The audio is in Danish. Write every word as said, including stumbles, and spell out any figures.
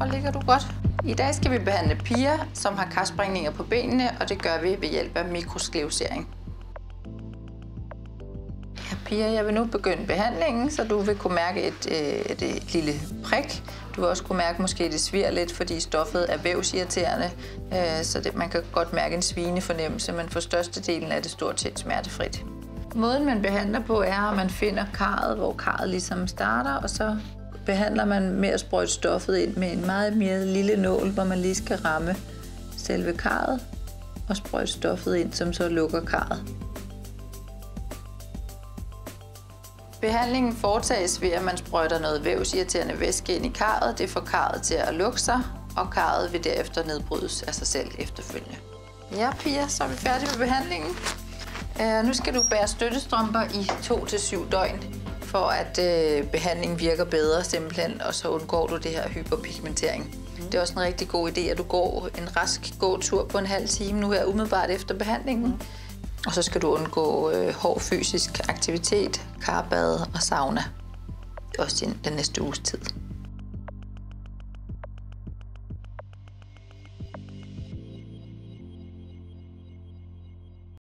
der ligger du godt. I dag skal vi behandle Pia, som har karsprængninger på benene, og det gør vi ved hjælp af mikrosklerosering. Ja, Pia, jeg vil nu begynde behandlingen, så du vil kunne mærke et, et, et lille prik. Du vil også kunne mærke, måske det svier lidt, fordi stoffet er vævsirriterende, så det, man kan godt mærke en svinende fornemmelse, men for størstedelen er det stort set smertefrit. Måden, man behandler på, er, at man finder karret, hvor karret ligesom starter, og så behandler man med at sprøjte stoffet ind med en meget mere lille nål, hvor man lige skal ramme selve karret og sprøjte stoffet ind, som så lukker karret. Behandlingen foretages ved, at man sprøjter noget vævsirriterende væske ind i karret. Det får karret til at lukke sig, og karret vil derefter nedbrydes af sig selv efterfølgende. Ja, Pia, så er vi færdige med behandlingen. Uh, nu skal du bære støttestrømper i to til syv døgn, for at uh, behandlingen virker bedre simpelthen, og så undgår du det her hyperpigmentering. Mm. Det er også en rigtig god idé, at du går en rask gåtur på en halv time nu her umiddelbart efter behandlingen. Mm. Og så skal du undgå uh, hård fysisk aktivitet, karbad og sauna, også den næste uges tid.